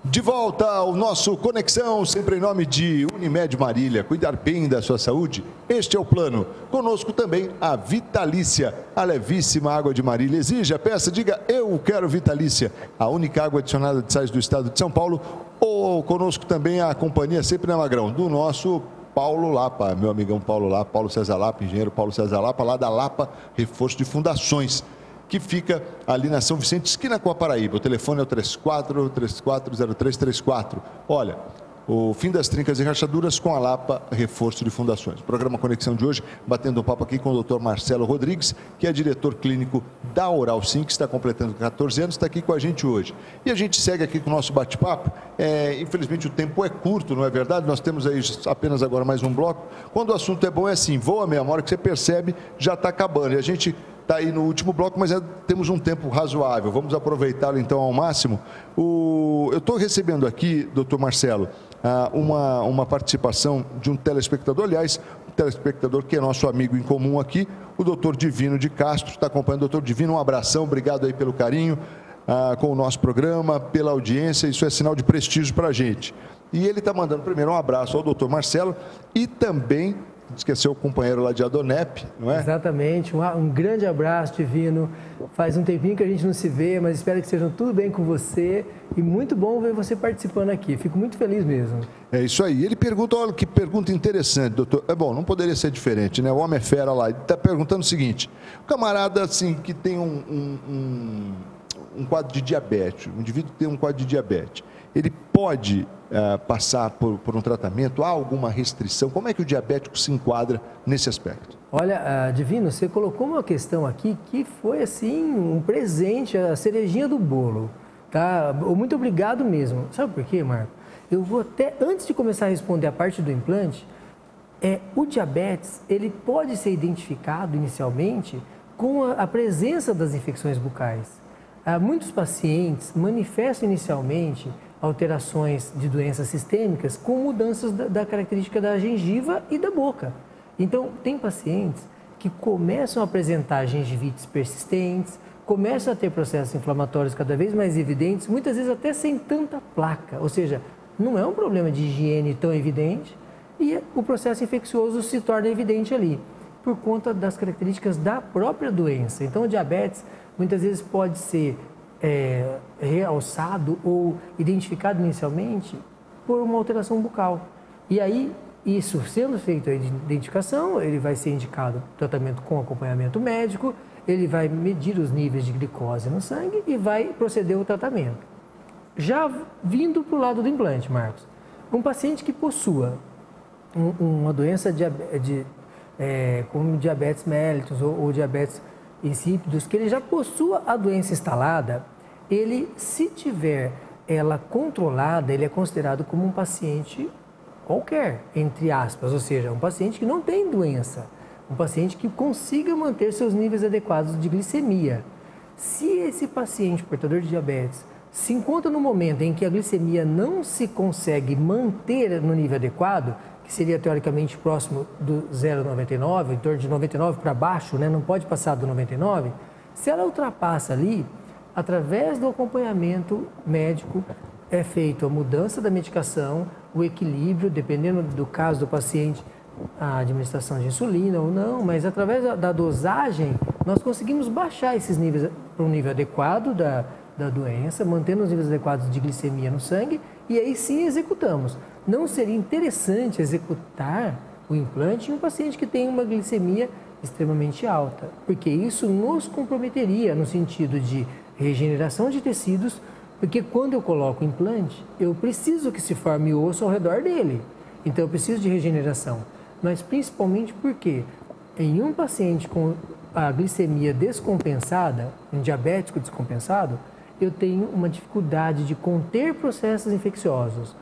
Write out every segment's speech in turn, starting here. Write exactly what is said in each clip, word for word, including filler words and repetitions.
De volta ao nosso Conexão, sempre em nome de Unimed Marília. Cuidar bem da sua saúde, este é o plano. Conosco também a Vitalícia, a levíssima água de Marília. Exija, peça, diga, eu quero Vitalícia, a única água adicionada de sais do estado de São Paulo. Ou conosco também a companhia, sempre na Magrão, do nosso Paulo Lapa, meu amigão Paulo Lapa, Paulo César Lapa, engenheiro Paulo César Lapa, lá da Lapa Reforço de Fundações, que fica ali na São Vicente, esquina com a Paraíba. O telefone é o três quatro três quatro zero três três quatro. Olha, o fim das trincas e rachaduras com a Lapa Reforço de Fundações. Programa Conexão de hoje, batendo um papo aqui com o doutor Marcelo Rodrigues, que é diretor clínico da Oral Sim, que está completando quatorze anos, está aqui com a gente hoje. E a gente segue aqui com o nosso bate-papo. É, infelizmente o tempo é curto, não é verdade? Nós temos aí apenas agora mais um bloco. Quando o assunto é bom, é assim, voa mesmo, a hora que você percebe, já está acabando. E a gente está aí no último bloco, mas é, temos um tempo razoável. Vamos aproveitá-lo então ao máximo. O, eu estou recebendo aqui, doutor Marcelo, ah, uma, uma participação de um telespectador, aliás, um telespectador que é nosso amigo em comum aqui, o doutor Divino de Castro, está acompanhando. Doutor Divino, um abração, obrigado aí pelo carinho ah, com o nosso programa, pela audiência, isso é sinal de prestígio para a gente. E ele está mandando primeiro um abraço ao doutor Marcelo e também esqueceu o companheiro lá de Adonep, não é? Exatamente, um, um grande abraço, Divino. Faz um tempinho que a gente não se vê, mas espero que esteja tudo bem com você e muito bom ver você participando aqui. Fico muito feliz mesmo. É isso aí. Ele pergunta, olha que pergunta interessante, doutor. É bom, não poderia ser diferente, né? O homem é fera lá. Ele está perguntando o seguinte: o camarada assim que tem um, um, um, um quadro de diabetes, o indivíduo que tem um quadro de diabetes, ele pode uh, passar por, por um tratamento? Há alguma restrição? Como é que o diabético se enquadra nesse aspecto? Olha, uh, Divino, você colocou uma questão aqui que foi assim um presente, a cerejinha do bolo, tá? Muito obrigado mesmo. Sabe por quê, Marco? Eu vou até, antes de começar a responder a parte do implante, é, o diabetes, ele pode ser identificado inicialmente com a, a presença das infecções bucais. Uh, muitos pacientes manifestam inicialmente alterações de doenças sistêmicas com mudanças da, da característica da gengiva e da boca. Então, tem pacientes que começam a apresentar gengivites persistentes, começam a ter processos inflamatórios cada vez mais evidentes, muitas vezes até sem tanta placa, ou seja, não é um problema de higiene tão evidente e o processo infeccioso se torna evidente ali, por conta das características da própria doença. Então, o diabetes muitas vezes pode ser É, realçado ou identificado inicialmente por uma alteração bucal. E aí, isso sendo feito a identificação, ele vai ser indicado tratamento com acompanhamento médico, ele vai medir os níveis de glicose no sangue e vai proceder ao tratamento. Já vindo para o lado do implante, Marcos, um paciente que possua um, uma doença de, de, é, como diabetes mellitus ou, ou diabetes insípidos, que ele já possua a doença instalada, ele, se tiver ela controlada, ele é considerado como um paciente qualquer, entre aspas, ou seja, um paciente que não tem doença, um paciente que consiga manter seus níveis adequados de glicemia. Se esse paciente portador de diabetes se encontra no momento em que a glicemia não se consegue manter no nível adequado, que seria teoricamente próximo do zero vírgula noventa e nove, em torno de noventa e nove para baixo, né? Não pode passar do noventa e nove, se ela ultrapassa ali, através do acompanhamento médico, é feita a mudança da medicação, o equilíbrio, dependendo do caso do paciente, a administração de insulina ou não, mas através da, da dosagem, nós conseguimos baixar esses níveis para um nível adequado da, da doença, mantendo os níveis adequados de glicemia no sangue, e aí sim executamos. Não seria interessante executar o implante em um paciente que tem uma glicemia extremamente alta, porque isso nos comprometeria no sentido de regeneração de tecidos, porque quando eu coloco o implante, eu preciso que se forme osso ao redor dele, então eu preciso de regeneração, mas principalmente porque em um paciente com a glicemia descompensada, um diabético descompensado, eu tenho uma dificuldade de conter processos infecciosos.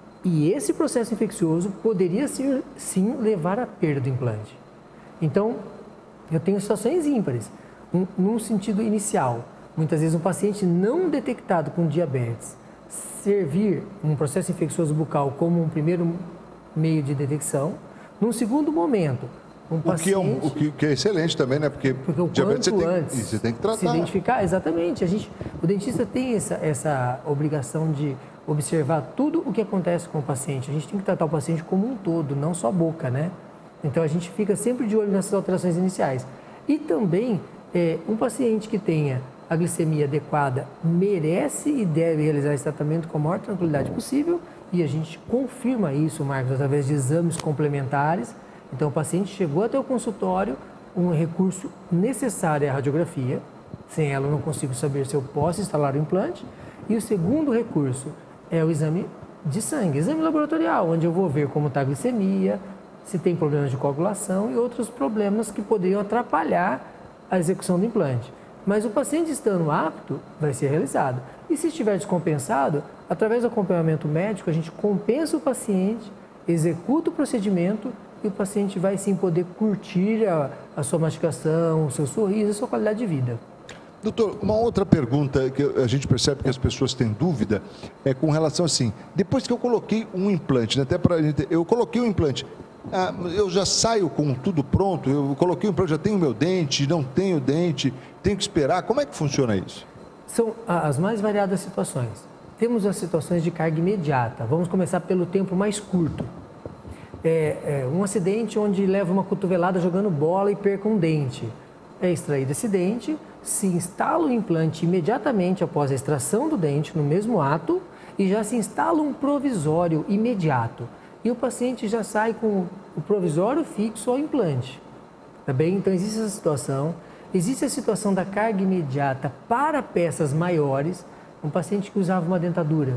E esse processo infeccioso poderia ser, sim, levar à perda do implante. Então, eu tenho situações ímpares. Um, num sentido inicial, muitas vezes um paciente não detectado com diabetes servir um processo infeccioso bucal como um primeiro meio de detecção. Num segundo momento, um paciente... O que, é um, o que, que é excelente também, né? Porque, porque o diabetes quanto você tem, antes você tem que tratar. Se identificar, exatamente. A gente, o dentista tem essa, essa obrigação de observar tudo o que acontece com o paciente. A gente tem que tratar o paciente como um todo, não só a boca, né? Então, a gente fica sempre de olho nessas alterações iniciais. E também, é, um paciente que tenha a glicemia adequada merece e deve realizar esse tratamento com a maior tranquilidade possível e a gente confirma isso, Marcos, através de exames complementares. Então, o paciente chegou até o consultório, um recurso necessário é a radiografia. Sem ela, eu não consigo saber se eu posso instalar o implante. E o segundo recurso é o exame de sangue, exame laboratorial, onde eu vou ver como está a glicemia, se tem problemas de coagulação e outros problemas que poderiam atrapalhar a execução do implante. Mas o paciente estando apto, vai ser realizado. E se estiver descompensado, através do acompanhamento médico, a gente compensa o paciente, executa o procedimento e o paciente vai sim poder curtir a, a sua mastigação, o seu sorriso, a sua qualidade de vida. Doutor, uma outra pergunta que a gente percebe que as pessoas têm dúvida é com relação assim, depois que eu coloquei um implante, né, até para eu coloquei um implante, ah, eu já saio com tudo pronto, eu coloquei um implante, já tenho meu dente, não tenho dente, tenho que esperar, como é que funciona isso? São as mais variadas situações. Temos as situações de carga imediata, vamos começar pelo tempo mais curto. É, é um acidente onde leva uma cotovelada jogando bola e perca um dente. É extraído esse dente, se instala o implante imediatamente após a extração do dente, no mesmo ato, e já se instala um provisório imediato. E o paciente já sai com o provisório fixo ao implante. Tá bem? Então, existe essa situação. Existe a situação da carga imediata para peças maiores. Um paciente que usava uma dentadura.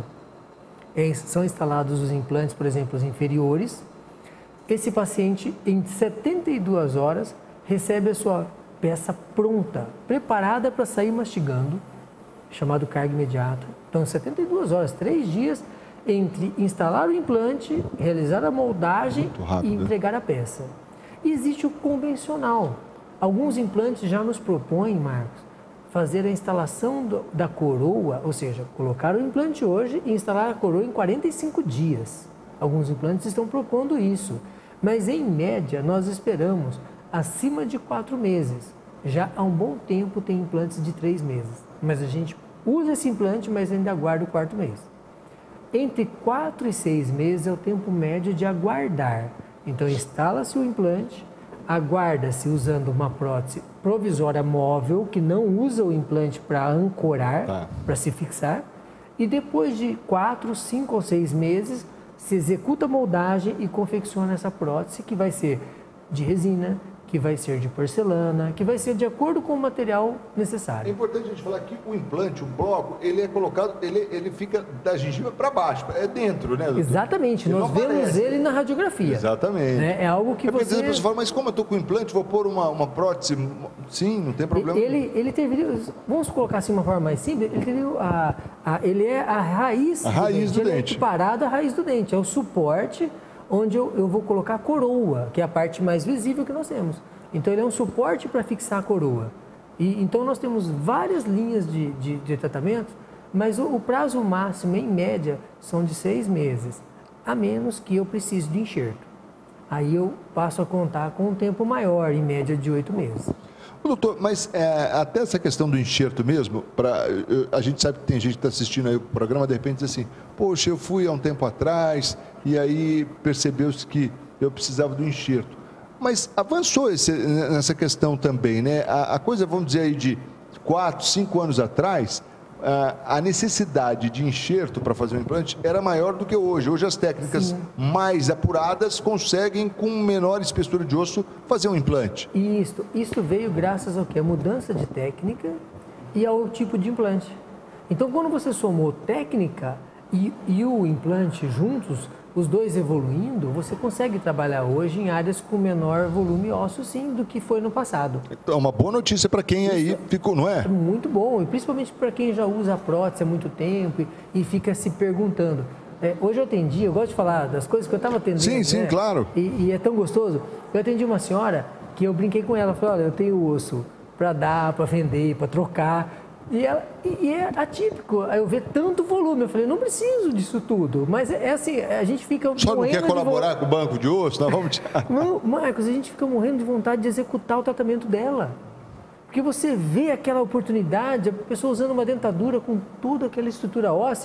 É, são instalados os implantes, por exemplo, os inferiores. Esse paciente, em setenta e duas horas, recebe a sua peça pronta, preparada para sair mastigando, chamado carga imediata. Então, setenta e duas horas, três dias entre instalar o implante, realizar a moldagem e entregar a peça. E existe o convencional. Alguns implantes já nos propõem, Marcos, fazer a instalação do, da coroa, ou seja, colocar o implante hoje e instalar a coroa em quarenta e cinco dias. Alguns implantes estão propondo isso, mas em média nós esperamos acima de quatro meses. Já há um bom tempo tem implantes de três meses, mas a gente usa esse implante, mas ainda aguarda o quarto mês. Entre quatro e seis meses é o tempo médio de aguardar. Então, instala-se o implante, aguarda-se usando uma prótese provisória móvel, que não usa o implante para ancorar, tá, para se fixar, e depois de quatro, cinco ou seis meses, se executa a moldagem e confecciona essa prótese, que vai ser de resina, que vai ser de porcelana, que vai ser de acordo com o material necessário. É importante a gente falar que o implante, o bloco, ele é colocado, ele, ele fica da gengiva para baixo, é dentro, né, doutor? Exatamente, ele nós vemos aparece. Ele na radiografia. Exatamente. É, é algo que é você... As pessoas falam, mas como eu estou com implante, vou pôr uma, uma prótese? Sim, não tem problema. Ele, ele teve, vamos colocar assim uma forma mais simples, ele, teve a, a, ele é a raiz, a raiz do dente. Do dente. Ele é equiparado à raiz do dente, é o suporte onde eu, eu vou colocar a coroa, que é a parte mais visível que nós temos. Então, ele é um suporte para fixar a coroa. E, então, nós temos várias linhas de, de, de tratamento, mas o, o prazo máximo, em média, são de seis meses, a menos que eu precise de enxerto. Aí eu passo a contar com um tempo maior, em média de oito meses. Doutor, mas é, até essa questão do enxerto mesmo, pra, eu, a gente sabe que tem gente que está assistindo aí o programa, de repente diz assim, poxa, eu fui há um tempo atrás e aí percebeu-se que eu precisava do enxerto. Mas avançou esse, nessa questão também, né? A, a coisa, vamos dizer aí, de quatro, cinco anos atrás, a, a necessidade de enxerto para fazer um implante era maior do que hoje. Hoje as técnicas Sim. mais apuradas conseguem, com menor espessura de osso, fazer um implante. Isso, isso veio graças ao quê? A mudança de técnica e ao tipo de implante. Então, quando você somou técnica e, e o implante juntos, os dois evoluindo, você consegue trabalhar hoje em áreas com menor volume ósseo, sim, do que foi no passado. É uma boa notícia para quem Isso aí ficou, não é? É muito bom, e principalmente para quem já usa a prótese há muito tempo e, e fica se perguntando. É, hoje eu atendi, eu gosto de falar das coisas que eu estava atendendo. Sim, sim, né? claro. E, e é tão gostoso. Eu atendi uma senhora que eu brinquei com ela, falei, olha, eu tenho osso para dar, para vender, para trocar. E, ela, e, e é atípico eu ver tanto volume. Eu falei, não preciso disso tudo. Mas é, é assim, a gente fica Só não quer colaborar vo... com o banco de osso? Nós vamos tirar. Não, Marcos, a gente fica morrendo de vontade de executar o tratamento dela. Porque você vê aquela oportunidade, a pessoa usando uma dentadura com toda aquela estrutura óssea,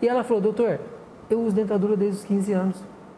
E ela falou, doutor, eu uso dentadura desde os quinze anos.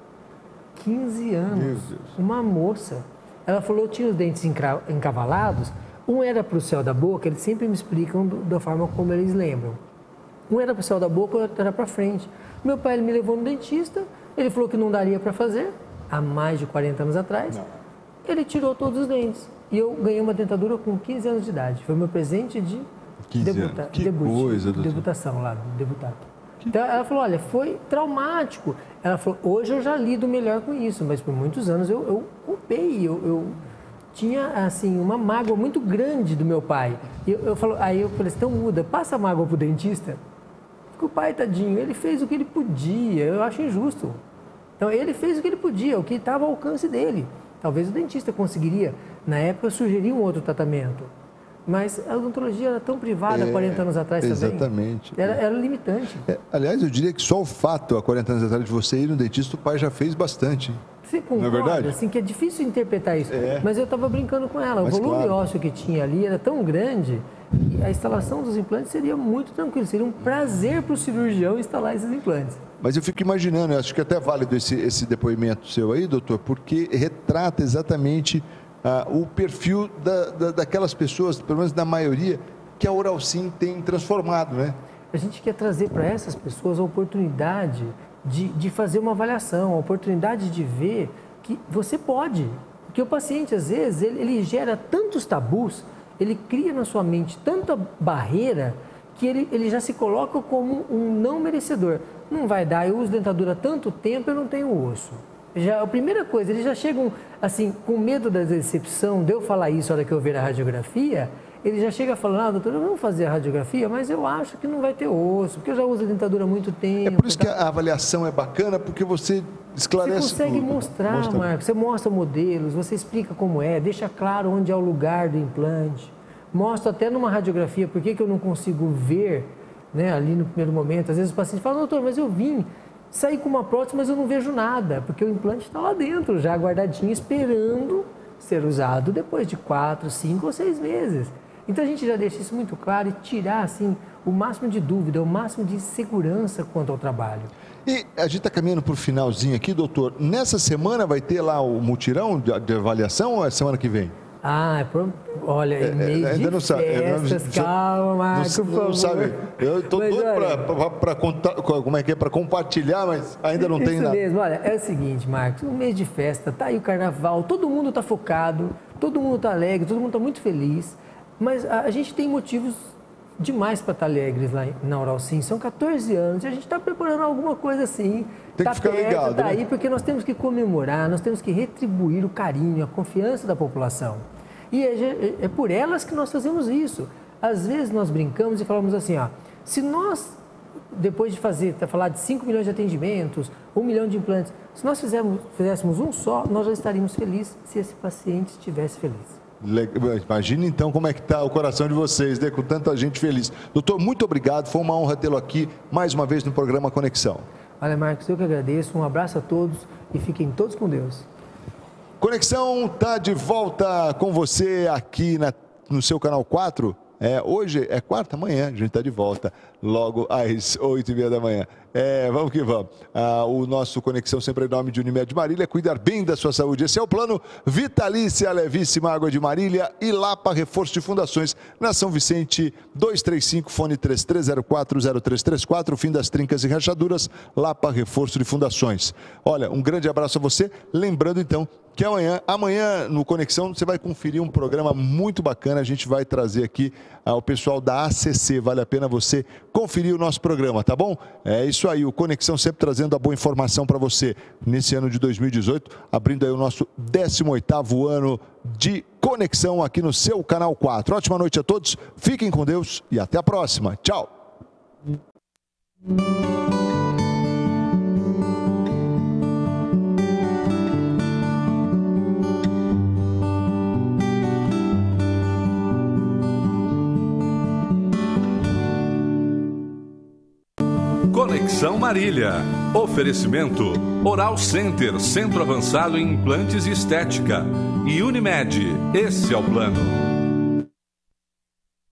quinze anos. Meu Deus. Uma moça. Ela falou, eu tinha os dentes encavalados. Um era para o céu da boca, eles sempre me explicam do, da forma como eles lembram. Um era para o céu da boca, o outro era para frente. Meu pai ele me levou no dentista, ele falou que não daria para fazer, há mais de quarenta anos atrás. Não. Ele tirou todos os dentes. E eu ganhei uma dentadura com quinze anos de idade. Foi meu presente de debuta, que debut, coisa, de debutação lá, debutar. Então ela falou, olha, foi traumático. Ela falou, hoje eu já lido melhor com isso, mas por muitos anos eu, eu culpei, eu, eu tinha assim uma mágoa muito grande do meu pai. E eu, eu falo, aí eu falei, então muda, passa a mágoa pro dentista. Porque o pai, tadinho, ele fez o que ele podia, eu acho injusto. Então ele fez o que ele podia, o que estava ao alcance dele. Talvez o dentista conseguiria, na época, sugerir um outro tratamento. Mas a odontologia era tão privada há é, quarenta anos atrás exatamente. também. Exatamente. Era, era limitante. É, aliás, eu diria que só o fato, há quarenta anos atrás, de você ir no dentista, o pai já fez bastante. Você concorda? Não é verdade? Assim, que é difícil interpretar isso. É. Mas eu estava brincando com ela. Mas o volume claro. ósseo que tinha ali era tão grande que a instalação dos implantes seria muito tranquila. Seria um prazer para o cirurgião instalar esses implantes. Mas eu fico imaginando, eu acho que é até válido esse, esse depoimento seu aí, doutor, porque retrata exatamente ah, o perfil da, da, daquelas pessoas, pelo menos da maioria, que a Oralsim tem transformado, né? A gente quer trazer para essas pessoas a oportunidade de, de fazer uma avaliação, a oportunidade de ver que você pode. Porque o paciente, às vezes, ele, ele gera tantos tabus, ele cria na sua mente tanta barreira que ele, ele já se coloca como um não merecedor. Não vai dar, eu uso dentadura há tanto tempo, eu não tenho osso. Já, a primeira coisa, eles já chegam assim, com medo da decepção, de eu falar isso na hora que eu ver a radiografia, ele já chega falando, ah, doutor, eu vou fazer a radiografia, mas eu acho que não vai ter osso, porque eu já uso a dentadura há muito tempo. É por isso tá? que a avaliação é bacana, porque você esclarece Você consegue tudo. mostrar, Mostra. Marcos, você mostra modelos, você explica como é, deixa claro onde é o lugar do implante. Mostra até numa radiografia por que que eu não consigo ver, né, ali no primeiro momento. Às vezes o paciente fala, doutor, mas eu vim, saí com uma prótese, mas eu não vejo nada, porque o implante está lá dentro, já guardadinho, esperando ser usado depois de quatro, cinco ou seis meses. Então a gente já deixa isso muito claro e tirar assim, o máximo de dúvida, o máximo de segurança quanto ao trabalho. E a gente está caminhando para o finalzinho aqui, doutor. Nessa semana vai ter lá o mutirão de, de avaliação ou é semana que vem? Ah, olha, em meio é, de não sabe, festas, não, calma, Marco, não, por favor. Não sabe. Eu estou doido para contar, como é que é, para compartilhar, mas ainda não isso tem nada. Isso mesmo, olha, é o seguinte, Marcos, um mês de festa, tá aí o carnaval, todo mundo está focado, todo mundo está alegre, todo mundo está muito feliz, mas a, a gente tem motivos demais para estar alegres lá na Oralsim, são quatorze anos, e a gente está preparando alguma coisa assim, tem tá que ficar perto, ligado, tá né? aí, porque nós temos que comemorar, nós temos que retribuir o carinho, a confiança da população. E é, é por elas que nós fazemos isso. Às vezes nós brincamos e falamos assim, ó, se nós, depois de fazer, falar de cinco milhões de atendimentos, um milhão de implantes, se nós fizéssemos, fizéssemos um só, nós já estaríamos felizes se esse paciente estivesse feliz. Imagina então como é que está o coração de vocês, né? Com tanta gente feliz. Doutor, muito obrigado, foi uma honra tê-lo aqui mais uma vez no programa Conexão. Olha, Marcos, eu que agradeço, um abraço a todos e fiquem todos com Deus. Conexão está de volta com você aqui na, no seu canal quatro. É, hoje é quarta, amanhã a gente está de volta, logo às oito e meia da manhã. É, vamos que vamos. Ah, o nosso Conexão sempre em nome de Unimed Marília, cuidar bem da sua saúde. Esse é o plano Vitalícia, Levíssima Água de Marília e Lapa Reforço de Fundações, na São Vicente, duzentos e trinta e cinco, fone três três zero quatro zero três três quatro, fim das trincas e rachaduras, Lapa Reforço de Fundações. Olha, um grande abraço a você, lembrando então que amanhã, amanhã no Conexão você vai conferir um programa muito bacana, a gente vai trazer aqui ao pessoal da A C C, vale a pena você conferir o nosso programa, tá bom? É isso aí, o Conexão sempre trazendo a boa informação para você nesse ano de dois mil e dezoito, abrindo aí o nosso décimo oitavo ano de Conexão aqui no seu canal quatro. Ótima noite a todos, fiquem com Deus e até a próxima. Tchau! Conexão Marília. Oferecimento Oral Center, Centro Avançado em Implantes e Estética. E Unimed, esse é o plano.